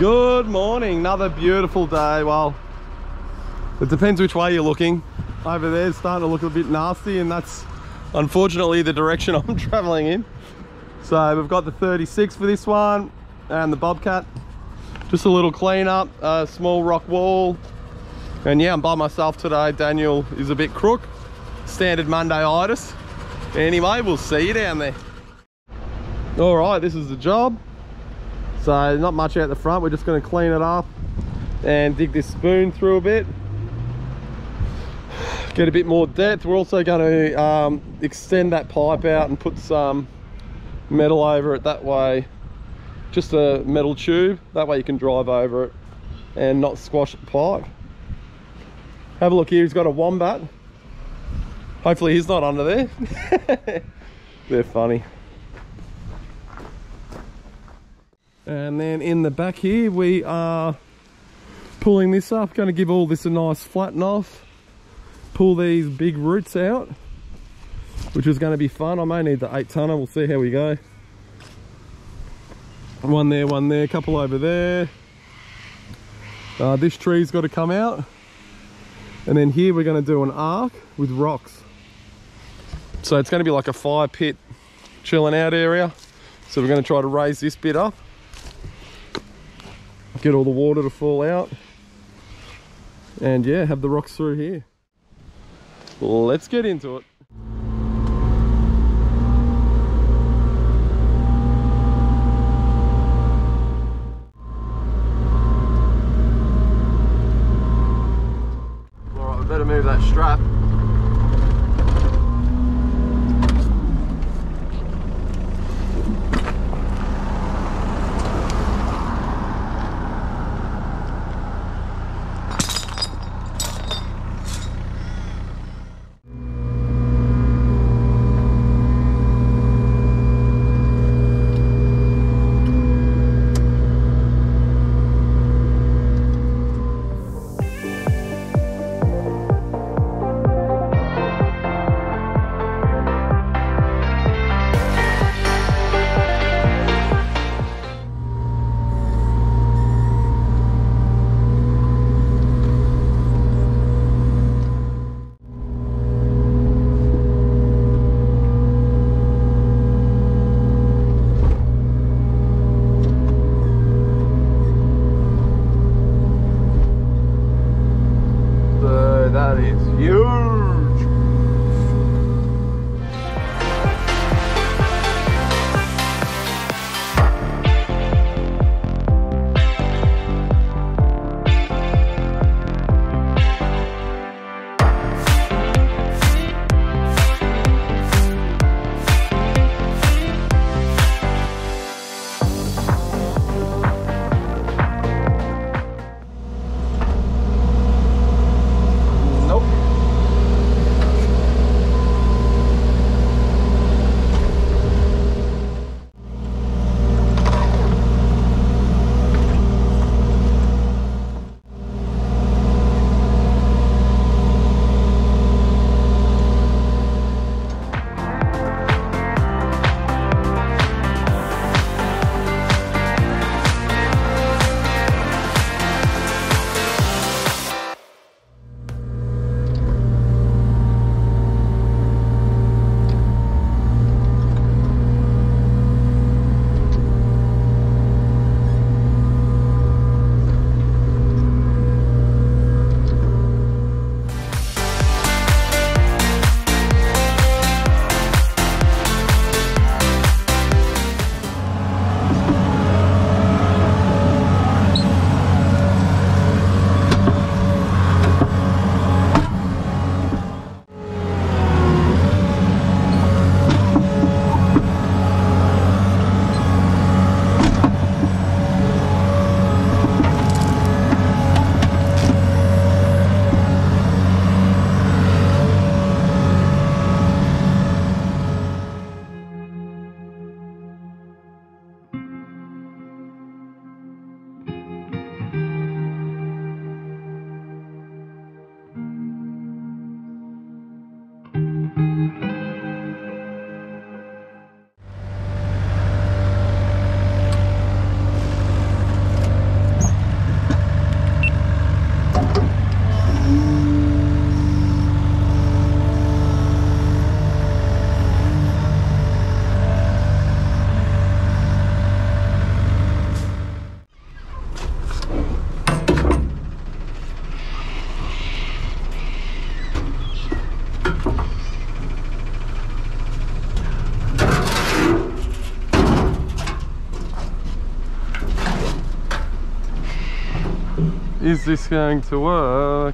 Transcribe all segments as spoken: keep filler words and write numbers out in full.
Good morning, another beautiful day. Well, it depends which way you're looking. Over there it's starting to look a bit nasty, and that's unfortunately the direction I'm traveling in. So we've got the thirty-six for this one and the Bobcat. Just a little cleanup, a small rock wall. And yeah, I'm by myself today. Daniel is a bit crook, standard Monday-itis. Anyway, we'll see you down there. All right, this is the job. So not much out the front. We're just going to clean it up and dig this spoon through a bit, get a bit more depth. We're also going to um, extend that pipe out and put some metal over it that way, just a metal tube, that way you can drive over it and not squash the pipe. Have a look here, he's got a wombat. Hopefully he's not under there. They're funny. And then in the back here we are pulling this up, going to give all this a nice flatten off, pull these big roots out, which is going to be fun. I may need the eight tonner, we'll see how we go. One there, one there, a couple over there. Uh, this tree's got to come out. And then here we're going to do an arc with rocks. So it's going to be like a fire pit chilling out area. So we're going to try to raise this bit up, get all the water to fall out, and yeah, have the rocks through here. Let's get into it. All right, we better move that strap. That is huge. Is this going to work?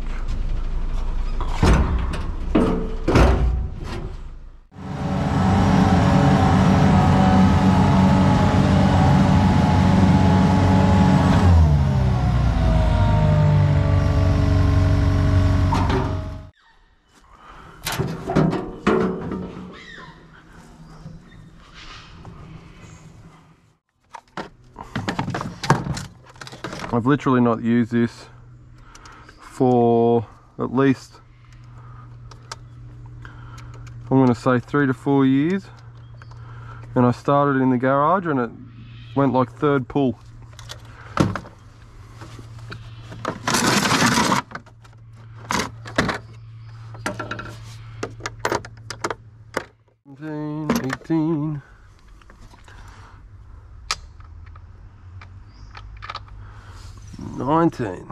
I've literally not used this for at least, I'm going to say three to four years, and I started in the garage and it went like third pull. seventeen, eighteen. nineteen.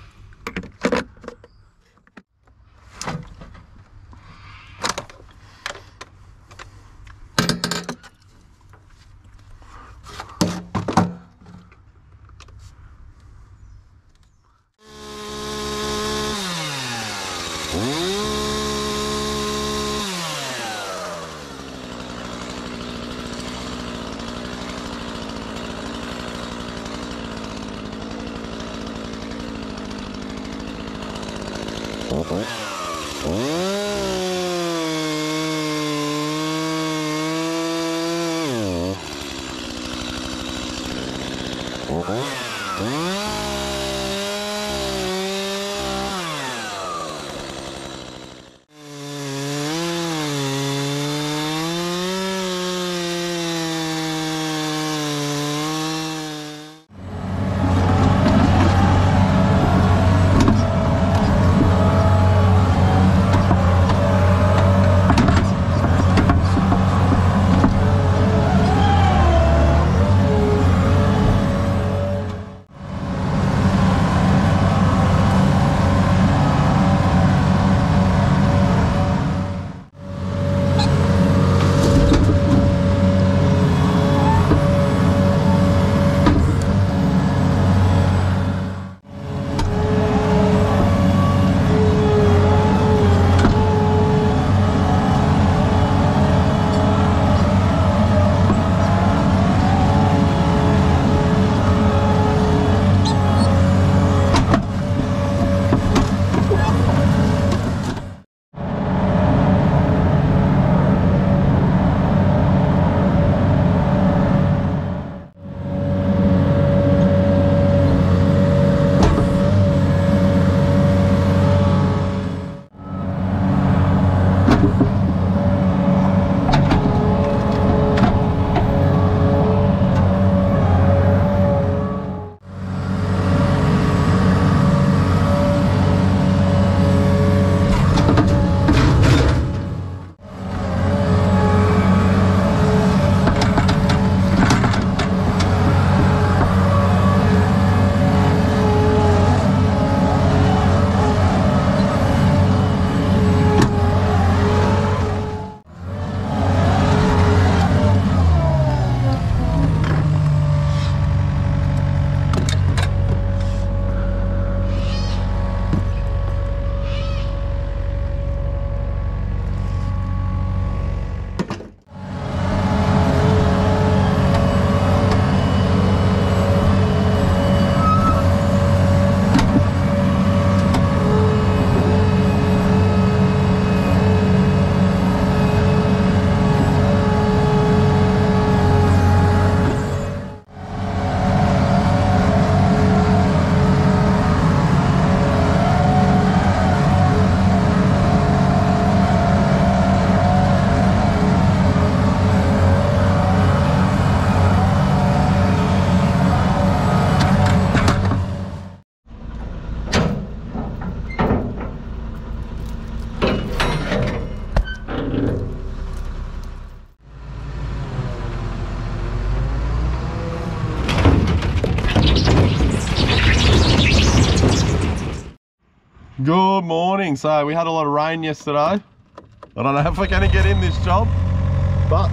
Good morning. So we had a lot of rain yesterday. I don't know if we're going to get in this job, but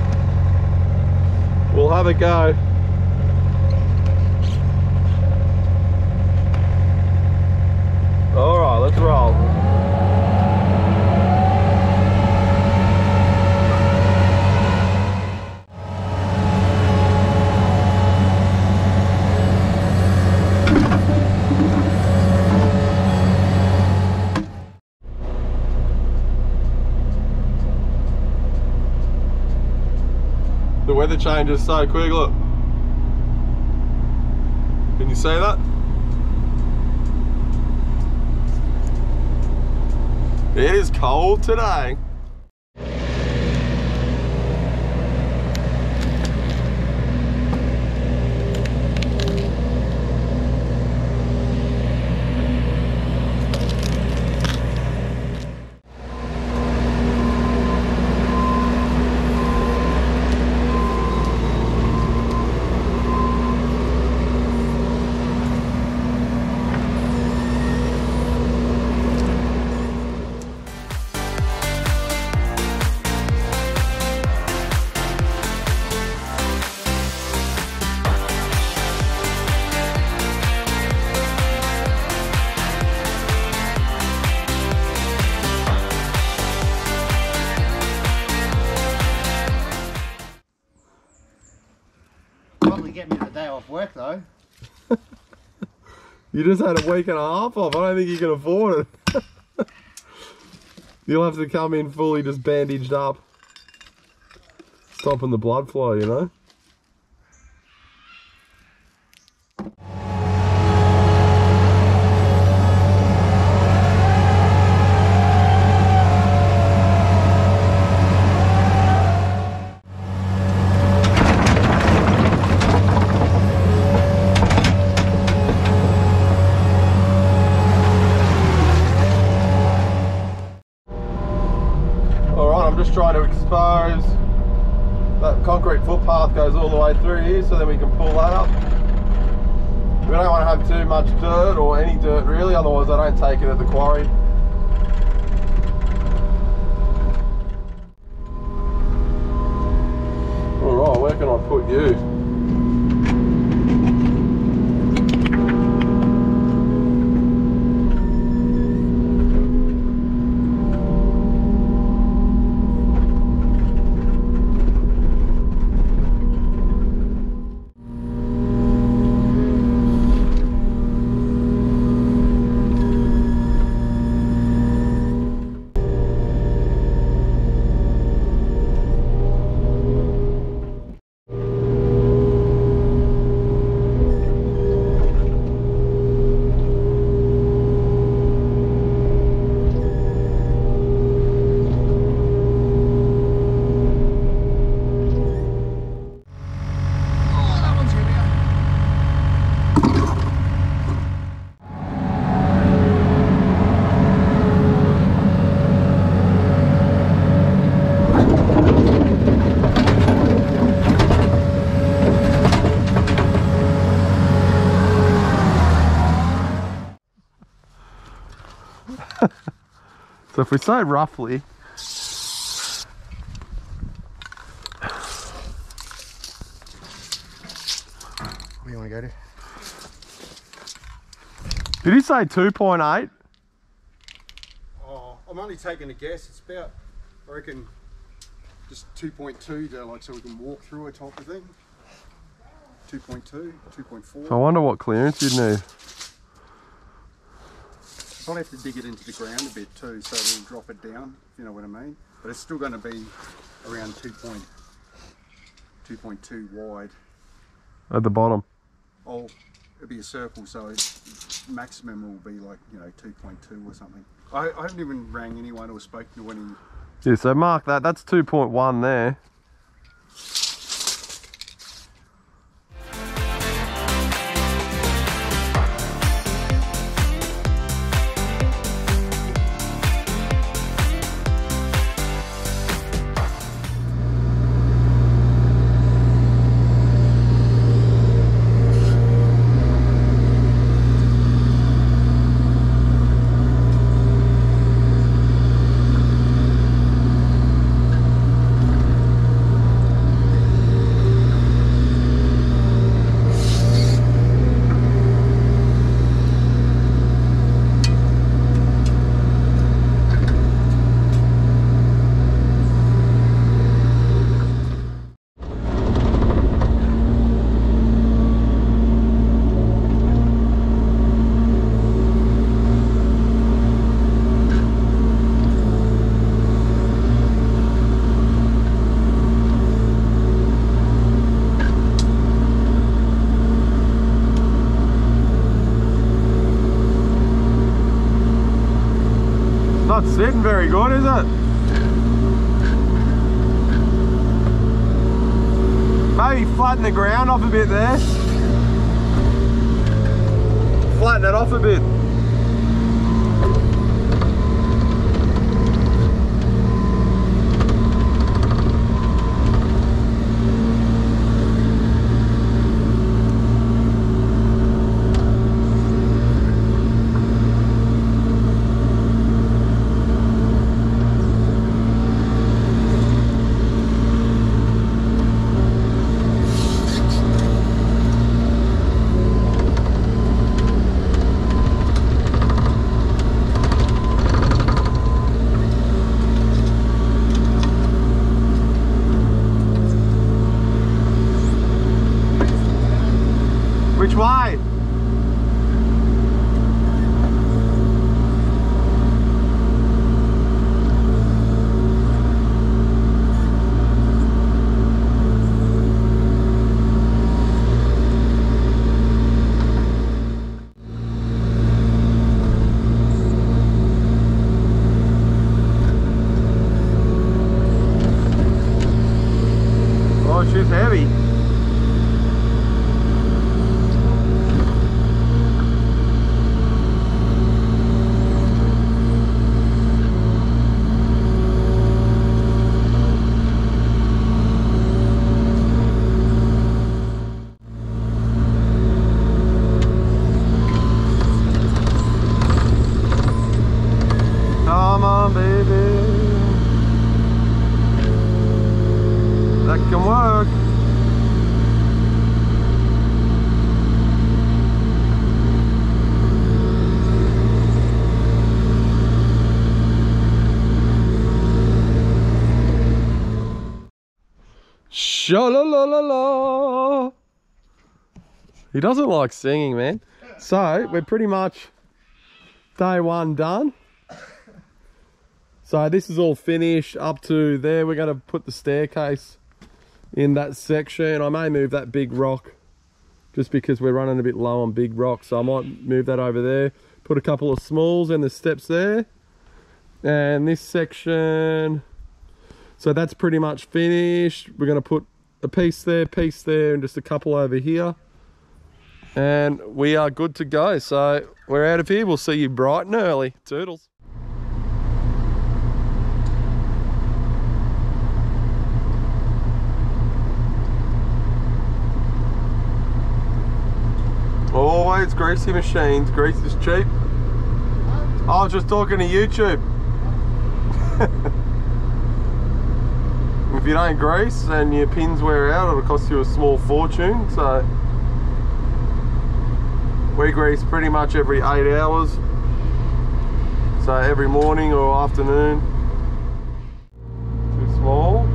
we'll have a go. changes so quick, look. Can you see that? It is cold today. Probably get me the day off work though. You just had a week and a half off. I don't think you can afford it. You'll have to come in fully just bandaged up. Stopping the blood flow, you know? I'm just trying to expose that concrete footpath goes all the way through here, so then we can pull that up. We don't want to have too much dirt or any dirt really, otherwise I don't take it at the quarry. Alright, where can I put you? So if we say roughly, where do you want to go to? Did he say two point eight? Oh, I'm only taking a guess. It's about, I reckon, just two point two to like so we can walk through it type of thing. two point two, two point four. So I wonder what clearance you'd need. I'll have to dig it into the ground a bit too, so it'll drop it down, if you know what I mean. But it's still going to be around two point two wide. At the bottom? Oh, it'll be a circle, so it's, maximum will be like, you know, two point two or something. I, I haven't even rang anyone or spoken to any. Yeah, so mark that, that's two point one there. not sitting very good, is it? Maybe flatten the ground off a bit there. Flatten it off a bit. Which way? Oh, she's heavy. Come on, baby. That can work. Sha-la-la-la-la. He doesn't like singing, man. So, we're pretty much day one done. So this is all finished up to there. We're going to put the staircase in that section. I may move that big rock just because we're running a bit low on big rocks. So I might move that over there. Put a couple of smalls and the steps there. And this section, so that's pretty much finished. We're going to put a piece there, piece there, and just a couple over here. And we are good to go. So we're out of here. We'll see you bright and early. Toodles. Always greasy machines, grease is cheap. I was just talking to YouTube. If you don't grease and your pins wear out, it'll cost you a small fortune. So we grease pretty much every eight hours. So every morning or afternoon. Too small.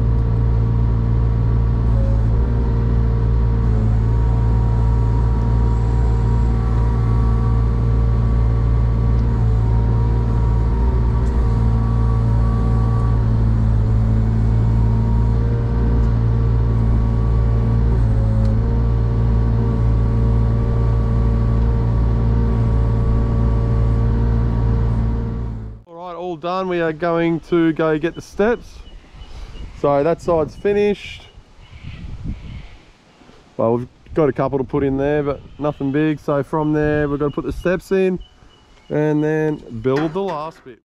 Done. We are going to go get the steps. So that side's finished. Well, we've got a couple to put in there, but nothing big. So from there, we're going to put the steps in and then build the last bit.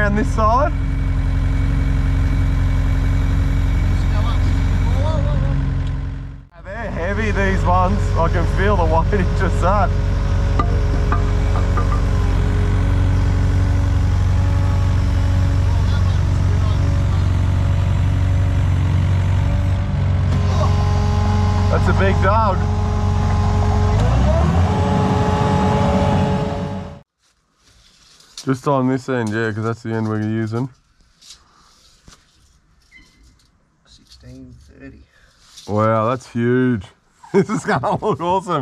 around this side. They're heavy, these ones. I can feel the weightage just that. That's a big dog. Just on this end, yeah, because that's the end we're using. sixteen thirty. Wow, that's huge. This is gonna look awesome.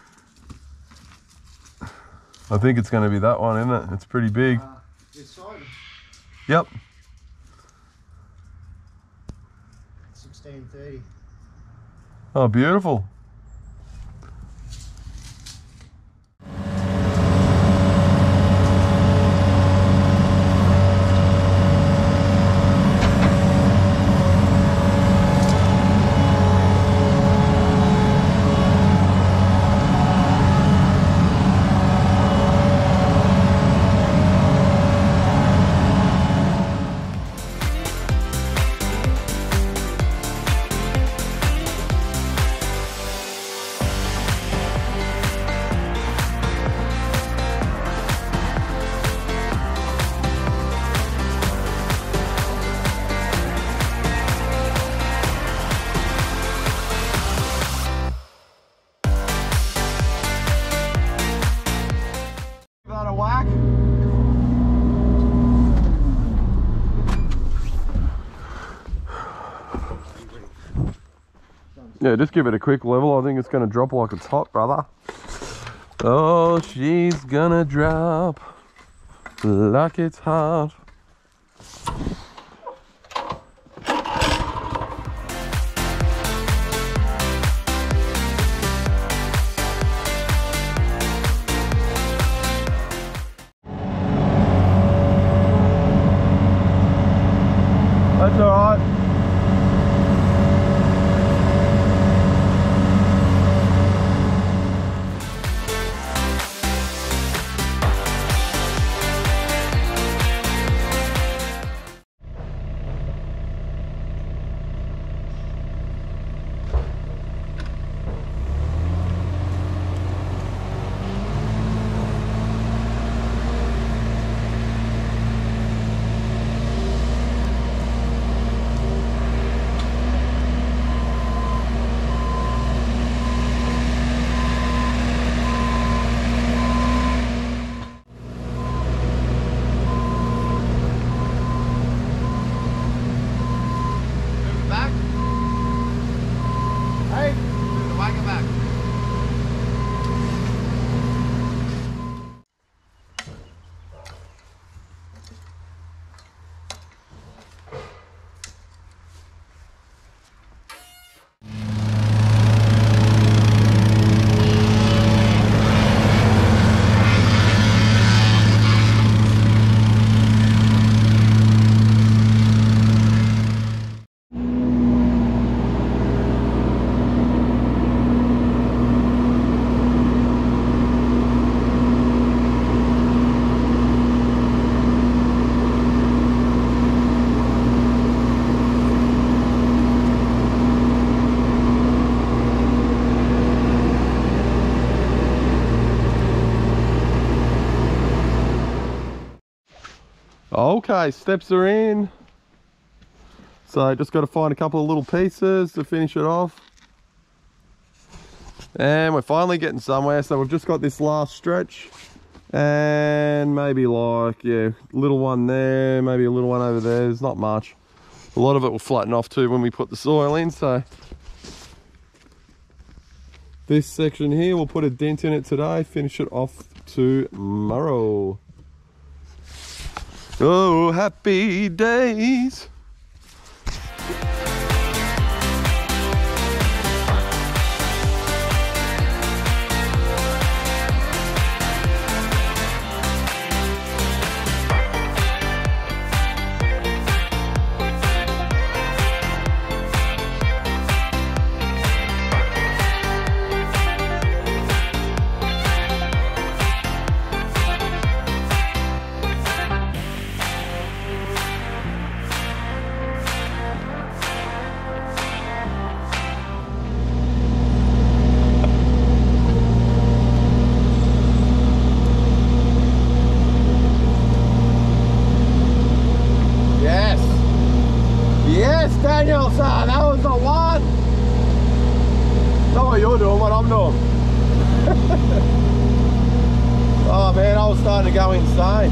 I think it's gonna be that one, isn't it? It's pretty big. Uh, this side, Yep. sixteen thirty. Oh, beautiful. Yeah, just give it a quick level. I think it's going to drop like it's hot, brother. Oh, she's gonna drop like it's hot. That's all right. Okay, steps are in. So just got to find a couple of little pieces to finish it off. And we're finally getting somewhere. So we've just got this last stretch. And maybe like, yeah, little one there, maybe a little one over there. There's not much. A lot of it will flatten off too when we put the soil in. So this section here, we'll put a dent in it today, finish it off tomorrow. Oh, happy days. happened to him? Oh man, I was starting to go insane.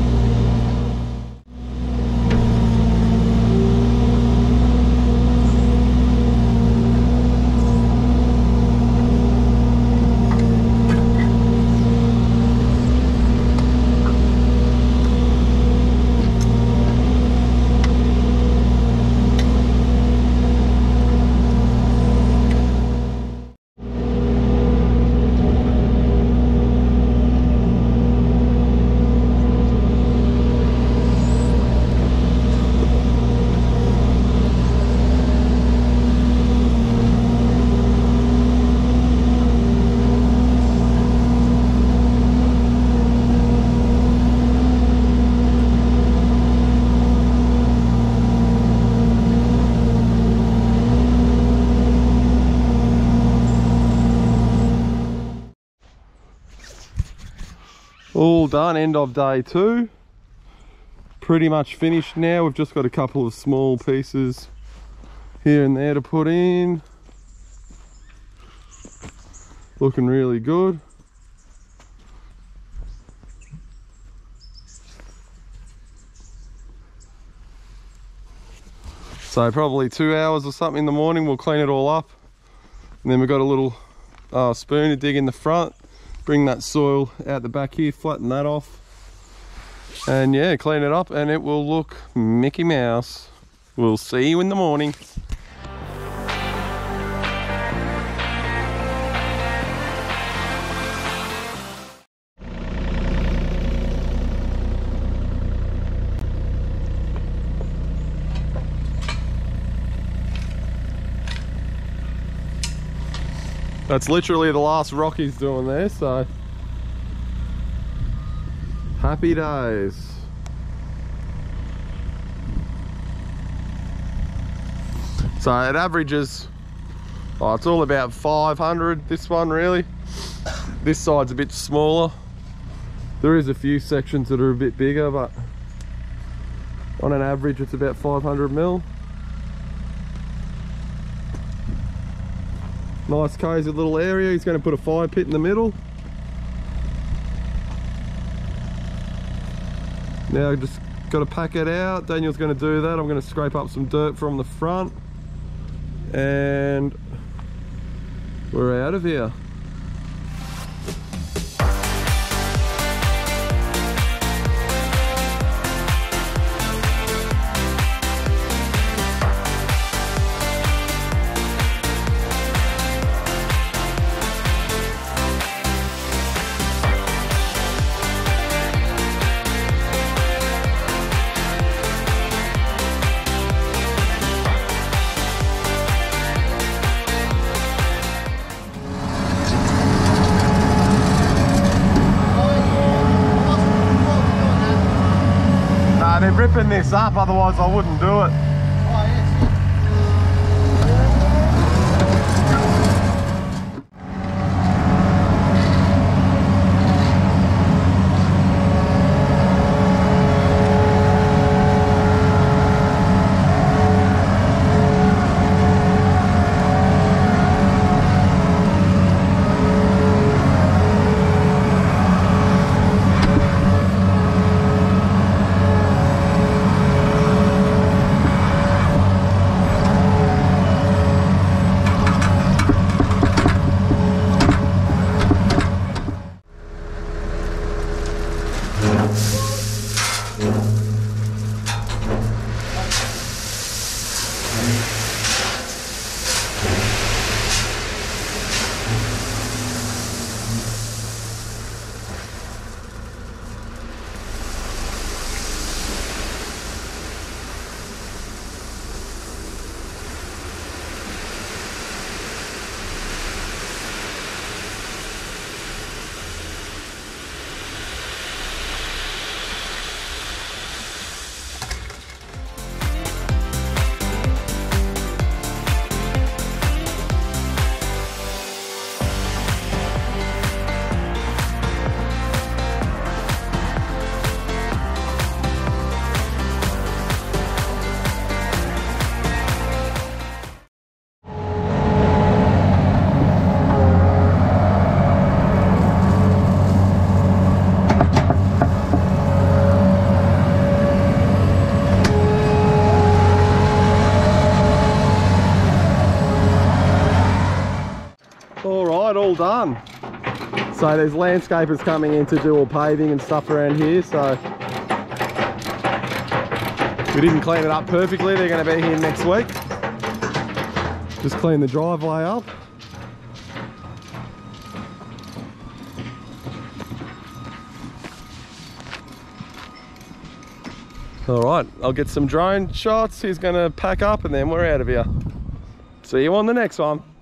All done, end of day two. Pretty much finished now. We've just got a couple of small pieces here and there to put in. Looking really good. So probably two hours or something in the morning, we'll clean it all up. And then we've got a little uh, spoon to dig in the front. Bring that soil out the back here, flatten that off. And yeah, clean it up and it will look Mickey Mouse. We'll see you in the morning. That's literally the last rock he's doing there, so happy days. So it averages, oh, it's all about five hundred, this one really. This side's a bit smaller. There is a few sections that are a bit bigger, but on an average it's about five hundred mil. Nice cozy little area. He's going to put a fire pit in the middle. Now I just got to pack it out. Daniel's going to do that. I'm going to scrape up some dirt from the front and we're out of here. They're ripping this up, otherwise I wouldn't do it. So there's landscapers coming in to do all paving and stuff around here, so we didn't clean it up perfectly. They're going to be here next week. Just clean the driveway up. All right, I'll get some drone shots. He's going to pack up and then we're out of here. See you on the next one.